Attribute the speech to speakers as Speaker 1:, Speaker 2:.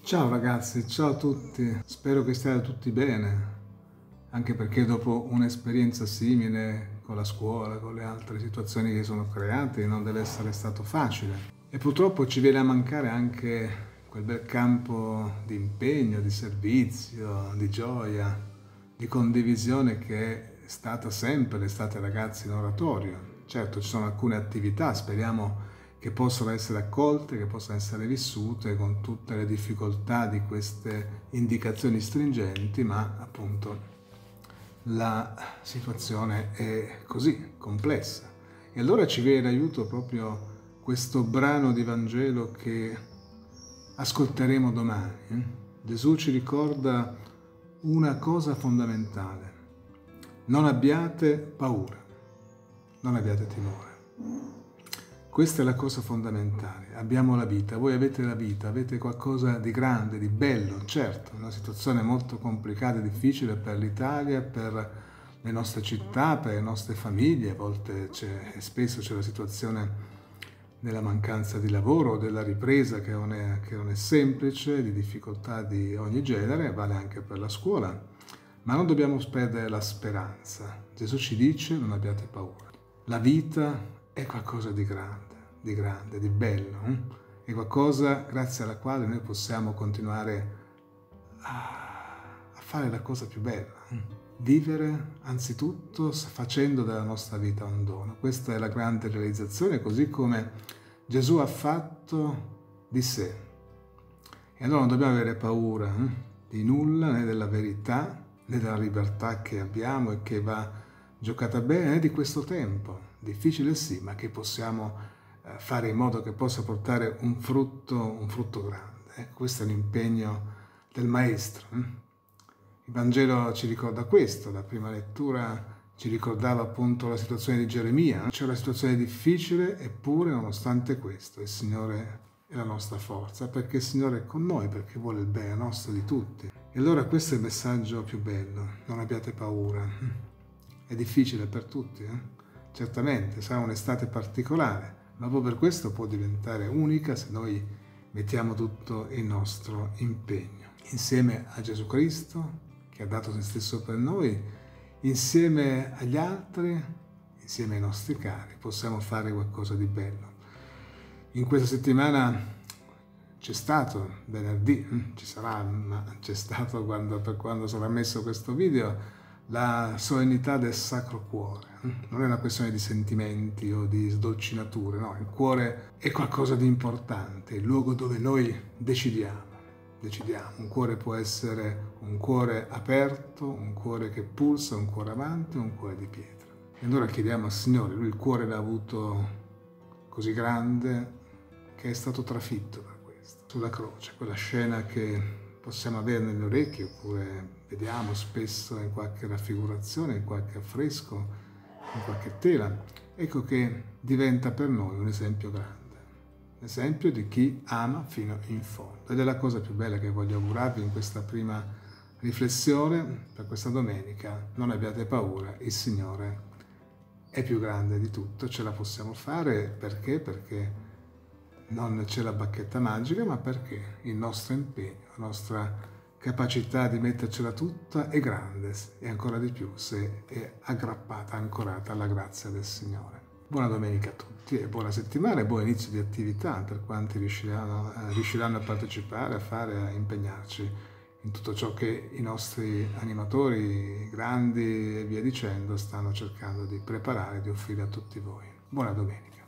Speaker 1: Ciao ragazzi, ciao a tutti, spero che stiate tutti bene, anche perché dopo un'esperienza simile con la scuola, con le altre situazioni che sono create, non deve essere stato facile. E purtroppo ci viene a mancare anche quel bel campo di impegno, di servizio, di gioia, di condivisione che è stata sempre l'estate ragazzi in oratorio. Certo, ci sono alcune attività, speriamo che possano essere accolte, che possano essere vissute con tutte le difficoltà di queste indicazioni stringenti, ma appunto la situazione è così complessa. E allora ci viene in aiuto proprio questo brano di Vangelo che ascolteremo domani. Gesù ci ricorda una cosa fondamentale: non abbiate paura, non abbiate timore. Questa è la cosa fondamentale. Abbiamo la vita, voi avete la vita, avete qualcosa di grande, di bello, certo, una situazione molto complicata e difficile per l'Italia, per le nostre città, per le nostre famiglie, a volte spesso c'è la situazione della mancanza di lavoro, della ripresa che non è semplice, di difficoltà di ogni genere, vale anche per la scuola, ma non dobbiamo perdere la speranza. Gesù ci dice: non abbiate paura. La vita è qualcosa di grande, di bello, è qualcosa grazie alla quale noi possiamo continuare a fare la cosa più bella, vivere anzitutto facendo della nostra vita un dono. Questa è la grande realizzazione, così come Gesù ha fatto di sé. E allora non dobbiamo avere paura di nulla, né della verità, né della libertà che abbiamo e che va giocata bene, né di questo tempo. Difficile sì, ma che possiamo fare in modo che possa portare un frutto grande. Questo è l'impegno del Maestro. Il Vangelo ci ricorda questo, la prima lettura ci ricordava appunto la situazione di Geremia. C'è una situazione difficile, eppure nonostante questo il Signore è la nostra forza, perché il Signore è con noi, perché vuole il bene nostro di tutti. E allora questo è il messaggio più bello: non abbiate paura. È difficile per tutti, certamente, sarà un'estate particolare, ma proprio per questo può diventare unica se noi mettiamo tutto il nostro impegno. Insieme a Gesù Cristo, che ha dato se stesso per noi, insieme agli altri, insieme ai nostri cari, possiamo fare qualcosa di bello. In questa settimana c'è stato, venerdì, ci sarà, ma c'è stato per quando sarà messo questo video, la solennità del Sacro Cuore. Non è una questione di sentimenti o di sdolcinature, no, il cuore è qualcosa di importante, il luogo dove noi decidiamo. Un cuore può essere un cuore aperto, un cuore che pulsa, un cuore amante, un cuore di pietra. E allora chiediamo al Signore, Lui il cuore l'ha avuto così grande che è stato trafitto per questo, sulla croce, quella scena che possiamo avere nelle orecchie oppure vediamo spesso in qualche raffigurazione, in qualche affresco, in qualche tela. Ecco che diventa per noi un esempio grande, l'esempio di chi ama fino in fondo. Ed è la cosa più bella che voglio augurarvi in questa prima riflessione per questa domenica: non abbiate paura, il Signore è più grande di tutto, ce la possiamo fare. Perché? Perché non c'è la bacchetta magica, ma perché il nostro impegno, la nostra capacità di mettercela tutta è grande, e ancora di più se è aggrappata, ancorata alla grazia del Signore. Buona domenica a tutti e buona settimana e buon inizio di attività per quanti riusciranno a partecipare, a fare, a impegnarci in tutto ciò che i nostri animatori grandi e via dicendo stanno cercando di preparare e di offrire a tutti voi. Buona domenica.